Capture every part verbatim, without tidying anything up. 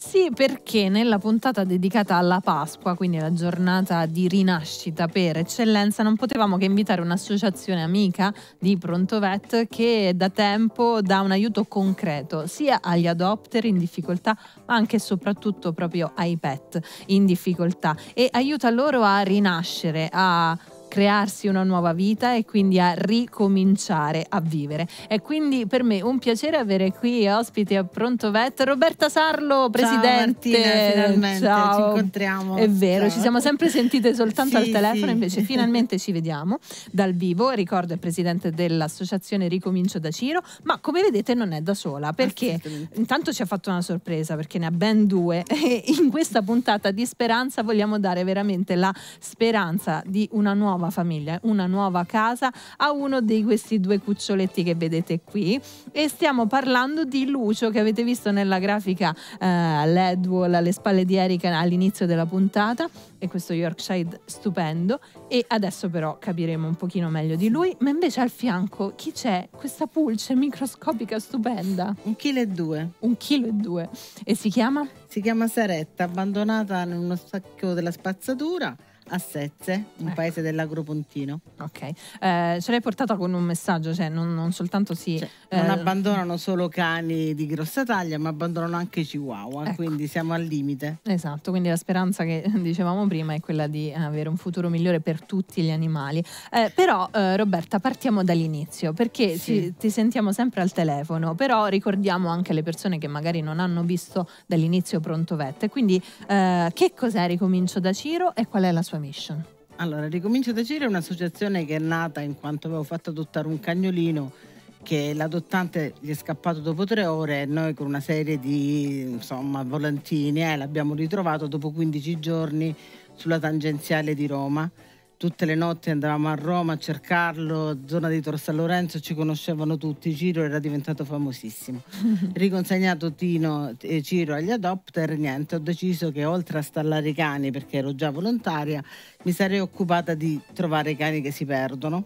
Sì, perché nella puntata dedicata alla Pasqua, quindi la giornata di rinascita per eccellenza, non potevamo che invitare un'associazione amica di Prontovet che da tempo dà un aiuto concreto sia agli adopter in difficoltà, ma anche e soprattutto proprio ai pet in difficoltà, e aiuta loro a rinascere, a crearsi una nuova vita e quindi a ricominciare a vivere. È quindi per me un piacere avere qui ospite a Prontovet Roberta Sarlo, presidente. Ciao Martina, finalmente Ciao. ci incontriamo. È vero, Ciao. ci siamo sempre sentite soltanto sì, al telefono, sì. invece finalmente ci vediamo dal vivo. Ricordo è presidente dell'associazione Ricomincio da Ciro, ma come vedete non è da sola, perché intanto ci ha fatto una sorpresa, perché ne ha ben due e in questa puntata di speranza vogliamo dare veramente la speranza di una nuova famiglia, una nuova casa a uno di questi due cuccioletti che vedete qui, e stiamo parlando di Lucio, che avete visto nella grafica eh, L E D wall alle spalle di Erika all'inizio della puntata, e questo Yorkshire stupendo. E adesso però capiremo un pochino meglio di lui, ma invece al fianco chi c'è? Questa pulce microscopica stupenda, un chilo e due un chilo e due, e si chiama? Si chiama Saretta, abbandonata in uno sacco della spazzatura a Sezze, un ecco. paese dell'Agropontino. Ok, eh, ce l'hai portata con un messaggio, cioè non, non soltanto si... Cioè, non eh, abbandonano solo cani di grossa taglia, ma abbandonano anche i chihuahua, ecco. Quindi siamo al limite. Esatto, quindi la speranza che dicevamo prima è quella di avere un futuro migliore per tutti gli animali. Eh, però eh, Roberta, partiamo dall'inizio, perché Sì. ti, ti sentiamo sempre al telefono, però ricordiamo anche le persone che magari non hanno visto dall'inizio Prontovet. Quindi eh, che cos'è Ricomincio da Ciro e qual è la sua mission? Allora, Ricomincio da Ciro è un'associazione che è nata in quanto avevo fatto adottare un cagnolino che l'adottante gli è scappato dopo tre ore e noi con una serie di insomma volantini eh, l'abbiamo ritrovato dopo quindici giorni sulla tangenziale di Roma. Tutte le notti andavamo a Roma a cercarlo, zona di Tor San Lorenzo, ci conoscevano tutti, Ciro era diventato famosissimo. Riconsegnato Tino e Ciro agli adopter, niente, ho deciso che oltre a stallare i cani, perché ero già volontaria, mi sarei occupata di trovare i cani che si perdono.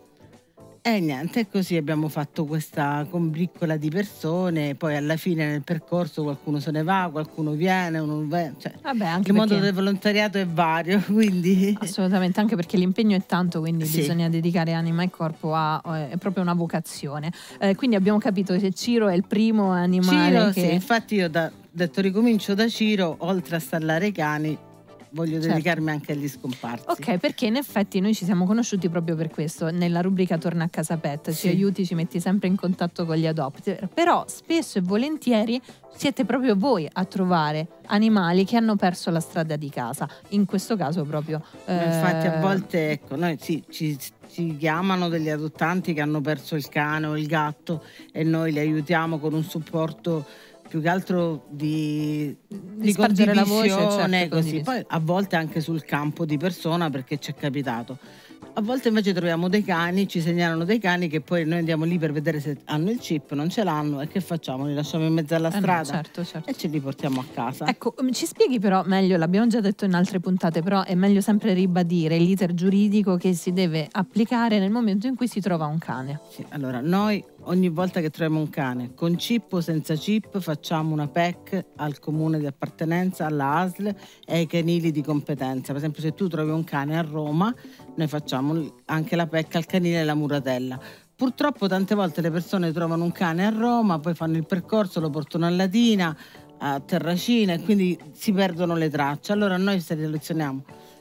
E niente, così abbiamo fatto questa combriccola di persone, poi alla fine nel percorso qualcuno se ne va, qualcuno viene, uno viene, cioè, Vabbè, anche il mondo perché... del volontariato è vario, quindi... Assolutamente, anche perché l'impegno è tanto, quindi sì. bisogna dedicare anima e corpo a, è proprio una vocazione. Eh, quindi abbiamo capito che Ciro è il primo animale Ciro, che... sì, infatti io ho detto ricomincio da Ciro, oltre a stallare i cani, voglio certo. dedicarmi anche agli scomparsi. Ok, perché in effetti noi ci siamo conosciuti proprio per questo. Nella rubrica Torna a casa pet sì. ci aiuti, ci metti sempre in contatto con gli adopter, però spesso e volentieri siete proprio voi a trovare animali che hanno perso la strada di casa, in questo caso proprio eh... infatti a volte ecco noi sì, ci, ci chiamano degli adottanti che hanno perso il cane o il gatto e noi li aiutiamo con un supporto più che altro di, di, di spargere la voce, condivisione, certo, così. Poi a volte anche sul campo di persona, perché ci è capitato. A volte invece troviamo dei cani, ci segnalano dei cani che poi noi andiamo lì per vedere se hanno il chip, non ce l'hanno, e che facciamo? Li lasciamo in mezzo alla eh strada no, certo, certo. e ce li portiamo a casa. Ecco, ci spieghi però meglio, l'abbiamo già detto in altre puntate, però è meglio sempre ribadire l'iter giuridico che si deve applicare nel momento in cui si trova un cane. Sì, allora noi ogni volta che troviamo un cane, con chip o senza chip, facciamo una P E C al comune di appartenenza, alla A S L e ai canili di competenza. Per esempio, se tu trovi un cane a Roma, noi facciamo anche la P E C al canile e la muratella. Purtroppo tante volte le persone trovano un cane a Roma, poi fanno il percorso, lo portano a Latina, a Terracina, e quindi si perdono le tracce. Allora noi selezioniamo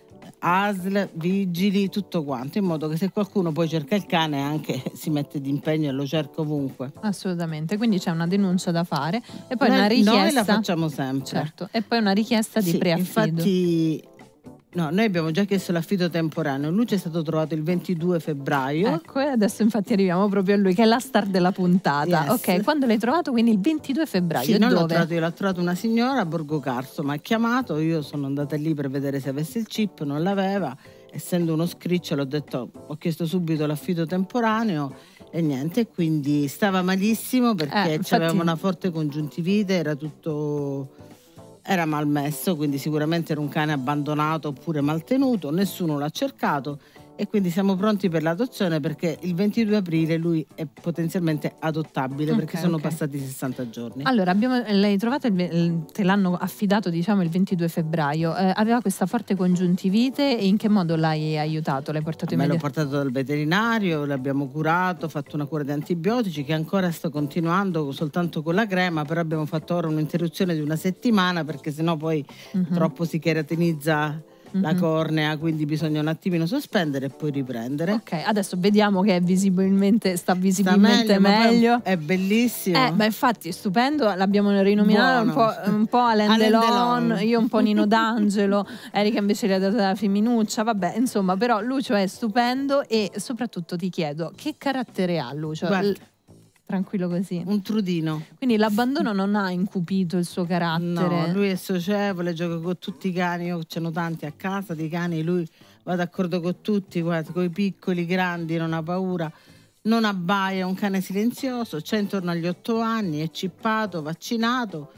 A S L, vigili, tutto quanto, in modo che se qualcuno poi cerca il cane anche si mette d'impegno e lo cerca ovunque. Assolutamente, quindi c'è una denuncia da fare e poi noi, una richiesta. Noi la facciamo sempre. Certo, e poi una richiesta di sì, preaffido. Infatti no, noi abbiamo già chiesto l'affido temporaneo, lui ci è stato trovato il ventidue febbraio. Ecco, e adesso infatti arriviamo proprio a lui, che è la star della puntata. Yes. Ok, quando l'hai trovato? Quindi il ventidue febbraio. Sì, non dove? l'ho trovato io, l'ho trovato una signora a Borgo Carso, mi ha chiamato, io sono andata lì per vedere se avesse il chip, non l'aveva, essendo uno scricciolo ho detto, ho chiesto subito l'affido temporaneo e niente, quindi stava malissimo perché eh, infatti... aveva una forte congiuntivite, era tutto... era malmesso, quindi sicuramente era un cane abbandonato oppure maltenuto, nessuno l'ha cercato e quindi siamo pronti per l'adozione, perché il ventidue aprile lui è potenzialmente adottabile, Ok, perché sono ok. passati sessanta giorni. Allora, abbiamo, l'hai trovato, il ve- il- te l'hanno affidato diciamo il ventidue febbraio, eh, aveva questa forte congiuntivite e in che modo l'hai aiutato? L'hai portato in Me l'ho media? portato dal veterinario, l'abbiamo curato, ho fatto una cura di antibiotici che ancora sto continuando soltanto con la crema, però abbiamo fatto ora un'interruzione di una settimana perché sennò poi Mhm. troppo si keratinizza la Mhm. cornea, quindi bisogna un attimino sospendere e poi riprendere. Ok, adesso vediamo che è visibilmente, sta visibilmente Sta meglio, ma poi meglio. è bellissimo. Eh, ma infatti è stupendo, l'abbiamo rinominato un Buono. po', un po' Alain Alain Delon, Delon. io un po' Nino D'Angelo, Erika invece l'ha data la femminuccia, vabbè, insomma, però Lucio è stupendo e soprattutto ti chiedo, che carattere ha Lucio? Guarda. L- tranquillo così. Un trudino. Quindi l'abbandono non ha incupito il suo carattere. No, lui è socievole, gioca con tutti i cani, io ce n'ho tanti a casa di cani, lui va d'accordo con tutti, guarda, con i piccoli, i grandi, non ha paura, non abbaia, è un cane silenzioso, c'è intorno agli otto anni, è cippato, vaccinato,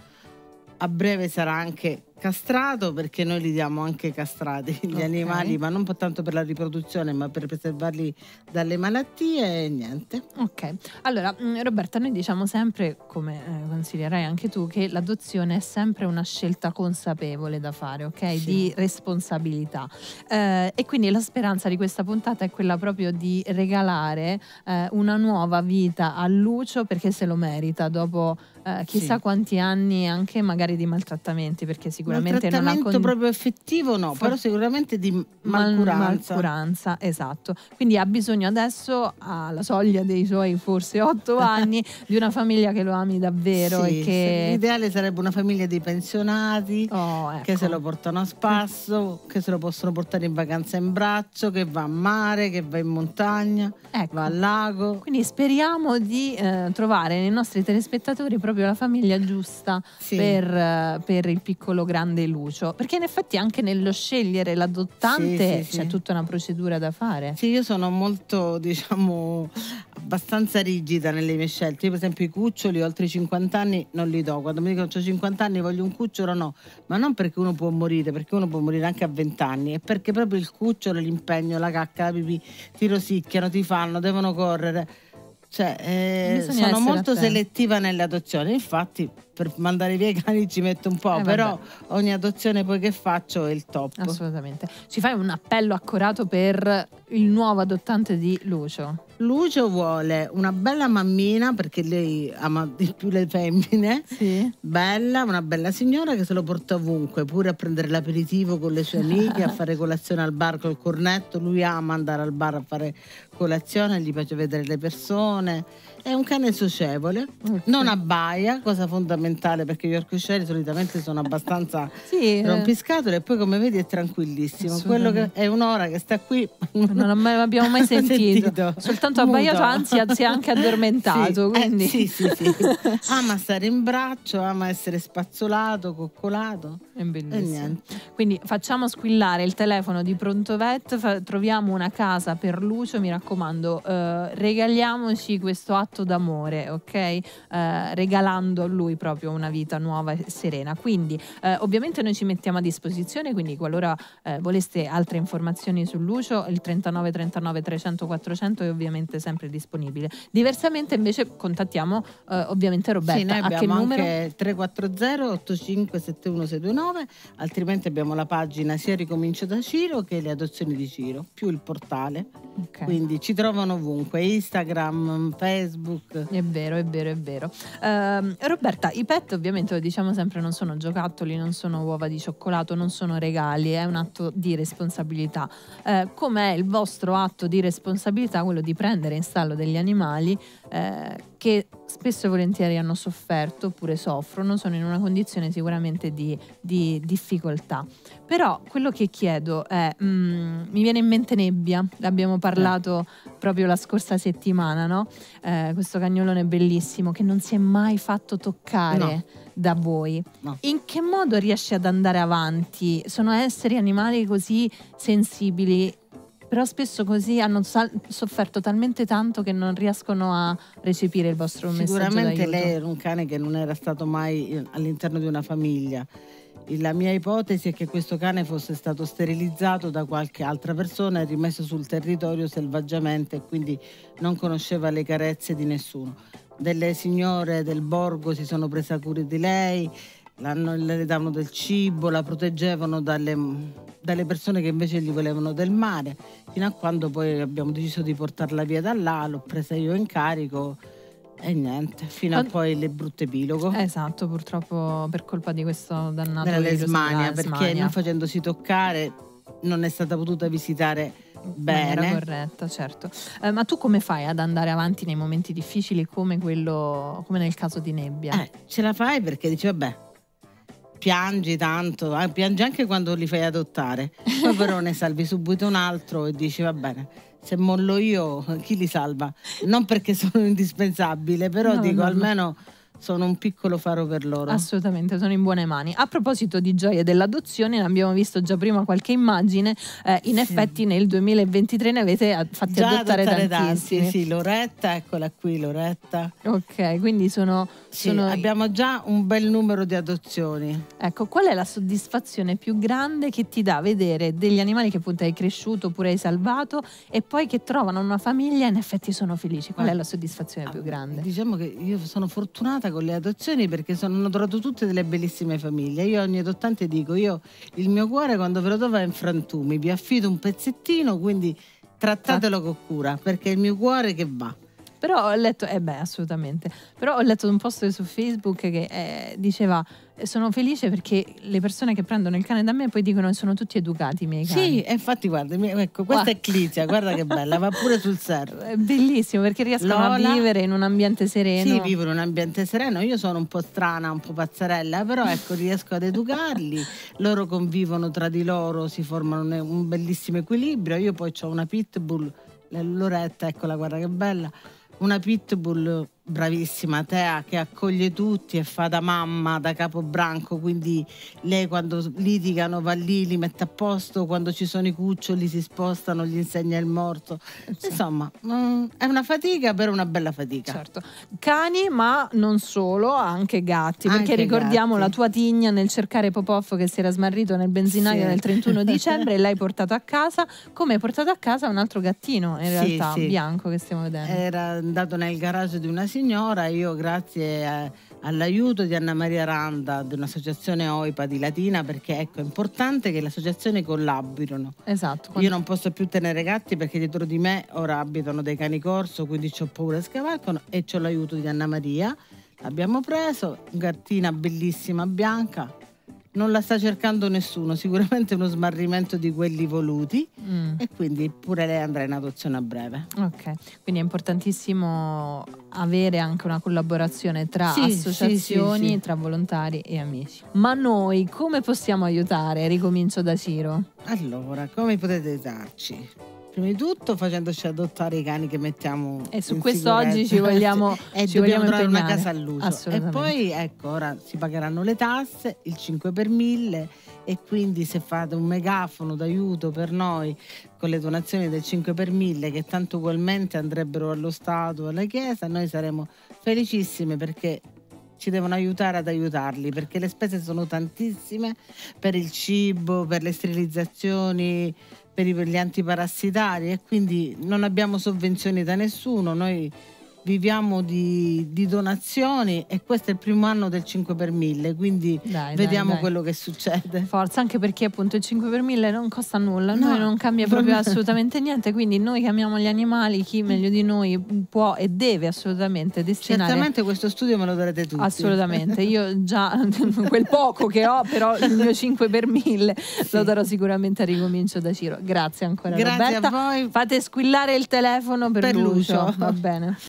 a breve sarà anche castrato, perché noi li diamo anche castrati gli Ok. animali, ma non tanto per la riproduzione ma per preservarli dalle malattie e niente. Ok, allora mh, Roberta, noi diciamo sempre, come eh, consiglierai anche tu, che l'adozione è sempre una scelta consapevole da fare, ok? Sì. Di responsabilità. Eh, e quindi la speranza di questa puntata è quella proprio di regalare eh, una nuova vita a Lucio, perché se lo merita dopo eh, chissà Sì. quanti anni anche magari di maltrattamenti, perché sicuramente Un non ha trattamento con- proprio effettivo no, For- però sicuramente di Mal- malcuranza. malcuranza, esatto. Quindi ha bisogno adesso, alla soglia dei suoi forse otto anni, di una famiglia che lo ami davvero Sì, e che... l'ideale sarebbe una famiglia di pensionati Oh, ecco. che se lo portano a spasso, che se lo possono portare in vacanza in braccio, che va a mare, che va in montagna, Ecco. va al lago. Quindi speriamo di eh, trovare nei nostri telespettatori proprio la famiglia giusta Sì. per, eh, per il piccolo grande Lucio, perché in effetti anche nello scegliere l'adottante Sì, sì, c'è sì. tutta una procedura da fare. Sì, io sono molto, diciamo, abbastanza rigida nelle mie scelte. Io per esempio i cuccioli oltre i cinquanta anni non li do. Quando mi dicono ho cinquanta anni voglio un cucciolo, no. Ma non perché uno può morire, perché uno può morire anche a venti anni, è perché proprio il cucciolo, l'impegno, la cacca, la pipì, ti rosicchiano, ti fanno, devono correre. Cioè, eh, Bisogna sono essere molto attenti. selettiva nelle adozioni. Infatti per mandare via i cani ci metto un po', Eh, però vabbè. ogni adozione poi che faccio è il top. Assolutamente. Ci fai un appello accorato per il nuovo adottante di Lucio? Lucio vuole una bella mammina, perché lei ama di più le femmine. Sì. Bella, una bella signora che se lo porta ovunque, pure a prendere l'aperitivo con le sue amiche, a fare colazione al bar col cornetto. Lui ama andare al bar a fare colazione, gli piace vedere le persone. È un cane socievole, Ok. non abbaia, cosa fondamentale perché gli Yorkshire solitamente sono abbastanza Sì, eh, rompiscatole, e poi come vedi è tranquillissimo. Quello che Assolutamente. è un'ora che sta qui non am- abbiamo mai sentito. Soltanto Muto. abbaiato, anzi si è anche addormentato. Sì, eh, quindi... sì, sì, sì. Ama stare in braccio, ama essere spazzolato, coccolato. È E bellissimo. niente. Quindi facciamo squillare il telefono di Prontovet, fa- troviamo una casa per Lucio, mi raccomando, eh, regaliamoci questo atto d'amore, ok? Eh, regalando a lui proprio una vita nuova e serena. Quindi eh, ovviamente noi ci mettiamo a disposizione, quindi qualora eh, voleste altre informazioni su Lucio, il trentanove trentanove trecento quattrocento è ovviamente sempre disponibile. Diversamente invece contattiamo eh, ovviamente Roberta. Sì, noi A che abbiamo numero? anche tre quattro zero otto cinque sette uno sei due nove, altrimenti abbiamo la pagina sia Ricomincio da Ciro che le adozioni di Ciro, più il portale. Ok. Quindi ci trovano ovunque, Instagram, Facebook. È vero, è vero, è vero. Ehm, Roberta, i pet ovviamente lo diciamo sempre non sono giocattoli, non sono uova di cioccolato, non sono regali, è un atto di responsabilità. Eh, com'è il vostro atto di responsabilità quello di prendere in stallo degli animali eh, che spesso e volentieri hanno sofferto oppure soffrono, sono in una condizione sicuramente di, di difficoltà. Però quello che chiedo è, mm, mi viene in mente Nebbia, l'abbiamo parlato proprio la scorsa settimana, no? Eh, questo cagnolone bellissimo che non si è mai fatto toccare No. da voi. No. In che modo riesci ad andare avanti? Sono esseri, animali così sensibili, però spesso così hanno sal- sofferto talmente tanto che non riescono a recepire il vostro messaggio Sicuramente d'aiuto. lei era un cane che non era stato mai all'interno di una famiglia La mia ipotesi è che questo cane fosse stato sterilizzato da qualche altra persona e rimesso sul territorio selvaggiamente e quindi non conosceva le carezze di nessuno. Delle signore del borgo si sono prese cura di lei, l'hanno, le davano del cibo, la proteggevano dalle, dalle persone che invece gli volevano del male, fino a quando poi abbiamo deciso di portarla via da là, l'ho presa io in carico. E niente, fino a poi il brutto epilogo. Esatto, purtroppo per colpa di questo dannato della virus lesmania, della perché lesmania. non facendosi toccare non è stata potuta visitare bene. Era corretta, certo. Eh, ma tu come fai ad andare avanti nei momenti difficili come quello, come nel caso di Nebbia? Eh, ce la fai perché dici vabbè, piangi tanto, eh, piangi anche quando li fai adottare, poi però ne salvi subito un altro e dici va bene. Se mollo io, chi li salva? Non perché sono indispensabile, però no, dico no, almeno sono un piccolo faro per loro. Assolutamente, sono in buone mani. A proposito di gioie dell'adozione, ne abbiamo visto già prima qualche immagine, eh, in sì. effetti nel duemilaventitré ne avete fatti già adottare, adottare tantissimi. Tanti, sì, Loretta, eccola qui Loretta. Ok, quindi sono, sì, sono... abbiamo già un bel numero di adozioni. Ecco, qual è la soddisfazione più grande che ti dà vedere degli animali che appunto hai cresciuto oppure hai salvato e poi che trovano una famiglia e in effetti sono felici? Qual è la soddisfazione ah, più grande? Diciamo che io sono fortunata con le adozioni perché sono, hanno trovato tutte delle bellissime famiglie. Io a ogni adottante dico, io il mio cuore quando ve lo do va in frantumi, vi affido un pezzettino, quindi trattatelo con cura, perché è il mio cuore che va. Però ho letto, eh beh assolutamente, però ho letto un post su Facebook che eh, diceva sono felice perché le persone che prendono il cane da me poi dicono che sono tutti educati i miei cani. Sì, e infatti guarda, ecco, questa wow. è Clizia, guarda che bella, va pure sul servo. È bellissimo perché riescono Lola, a vivere in un ambiente sereno. Sì, vivono in un ambiente sereno, io sono un po' strana, un po' pazzarella, però ecco riesco ad educarli, loro convivono tra di loro, si formano un bellissimo equilibrio. Io poi ho una pitbull, Loretta, eccola, guarda che bella. Una pitbull bravissima, Tea, che accoglie tutti e fa da mamma, da capobranco, quindi lei quando litigano va lì, li mette a posto, quando ci sono i cuccioli si spostano, gli insegna il morso. Insomma, è una fatica, però una bella fatica. Certo. Cani, ma non solo, anche gatti, perché anche ricordiamo gatti. La tua tigna nel cercare Popoff che si era smarrito nel benzinaio sì. nel trentuno dicembre e l'hai portato a casa, come hai portato a casa un altro gattino, in realtà, sì, sì. bianco che stiamo vedendo. Era andato nel garage di una signora, io grazie a, all'aiuto di Anna Maria Randa di un'associazione O I P A di Latina, perché ecco è importante che le associazioni collaborino. Esatto. Quando... Io non posso più tenere gatti perché dietro di me ora abitano dei cani corso, quindi ho paura che scavalcano e c'ho l'aiuto di Anna Maria. L'abbiamo preso, gattina bellissima bianca. Non la sta cercando nessuno, sicuramente uno smarrimento di quelli voluti mm. e quindi pure lei andrà in adozione a breve. Ok, quindi è importantissimo avere anche una collaborazione tra sì, associazioni, sì, sì, tra volontari e amici. Ma noi come possiamo aiutare? Ricomincio da Ciro. Allora, come potete aiutarci? Prima di tutto facendoci adottare i cani che mettiamo e su in questo sicurezza. Oggi ci vogliamo e ci dobbiamo vogliamo trovare impegnare. Una casa all'uso e poi ecco ora si pagheranno le tasse, il cinque per mille e quindi se fate un megafono d'aiuto per noi con le donazioni del cinque per mille che tanto ugualmente andrebbero allo Stato o alla Chiesa, noi saremo felicissime perché ci devono aiutare ad aiutarli, perché le spese sono tantissime per il cibo, per le sterilizzazioni, per gli antiparassitari e quindi non abbiamo sovvenzioni da nessuno, noi viviamo di, di donazioni e questo è il primo anno del cinque per mille, quindi dai, vediamo dai, dai. quello che succede. Forza, anche perché appunto il cinque per mille non costa nulla, no, noi non cambia proprio assolutamente niente, quindi noi che amiamo gli animali, chi meglio di noi può e deve assolutamente destinare. Certamente questo studio me lo darete tutti. Assolutamente, io già quel poco che ho, però il mio cinque per mille sì. lo darò sicuramente a Ricomincio da Ciro. Grazie ancora Grazie Roberta. a voi. Fate squillare il telefono per, per Lucio. Lucio. Va bene.